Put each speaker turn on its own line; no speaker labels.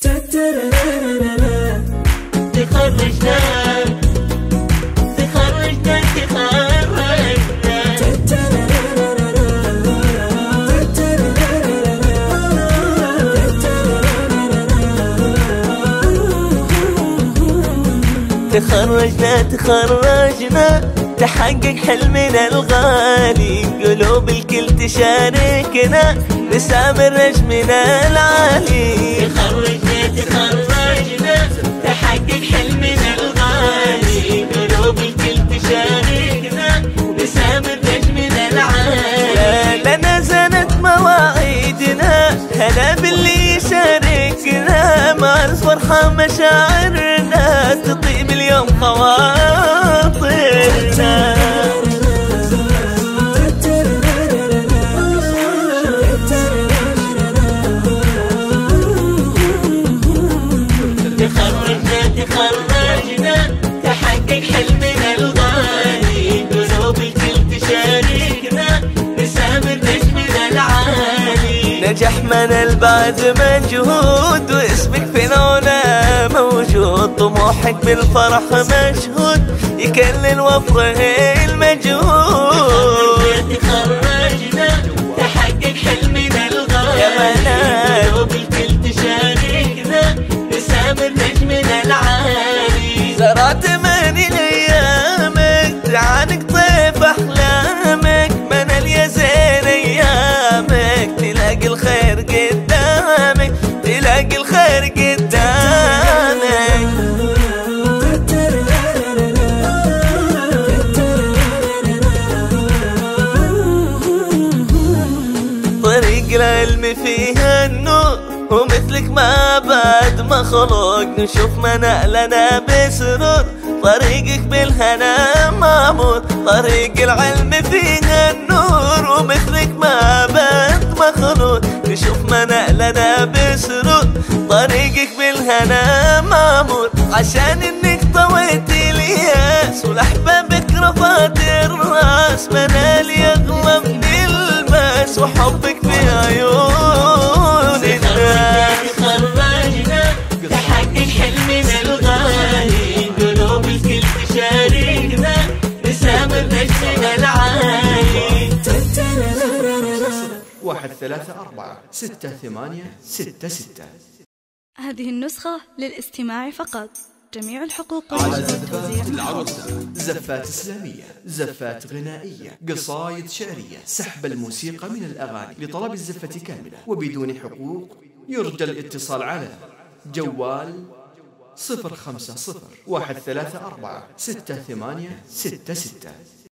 تخرجنا تخرجنا تخرجنا تخرجنا تحقق حلمنا الغالي، قلوب الكل تشاركنا نسامر نجمنا العالي. تخرجنا تخرجنا تحقق حلمنا الغالي، قلوب الكل تشاركنا نسامر نجمنا العالي. لنا زنت مواعيدنا هلا باللي يشاركنا، مع الفرحة مشاعرنا تطيب اليوم خواطرنا. تخرجنا تخرجنا تحقق حلمنا الغالي، قلوب الكل تشاركنا نسامر نجمنا العالي. نجح من البعد مجهود واسمك في نونا موجود، طموحك بالفرح مشهود يكلل وفره المجهود. تخرجنا تحقق حلمنا الغالي، قلوب الكل تشاركنا نسامر نجمنا العالي. زرعت مني لأيامك تعانق طيف أحلامك، من اليزين أيامك تلاقي الخير قدامك، تلاقي الخير قدامك. طريق العلم فيها النور ومثلك ما بعد مخلوق، نشوف منالنا بسرور طريقك بالهنا مامور. طريق العلم فيها النور ومثلك ما بعد مخلوق، نشوف منالنا بسرور طريقك بالهنا مامور. عشان انك طويت الياس ولأحبابك رفعت الراس، منال يغلى من الماس وحبك في عيون الناس. تخرجنا تحقق حلمنا الغالي، قلوب الكل تشاركنا نسامر نجمنا العالي.
134-6866.
هذه النسخة للاستماع فقط، جميع الحقوق
على زفات العروسة، زفات إسلامية، زفات غنائية، قصايد شعرية، سحب الموسيقى من الأغاني. لطلب الزفة كاملة وبدون حقوق يرجى الاتصال على جوال 050-134-6866.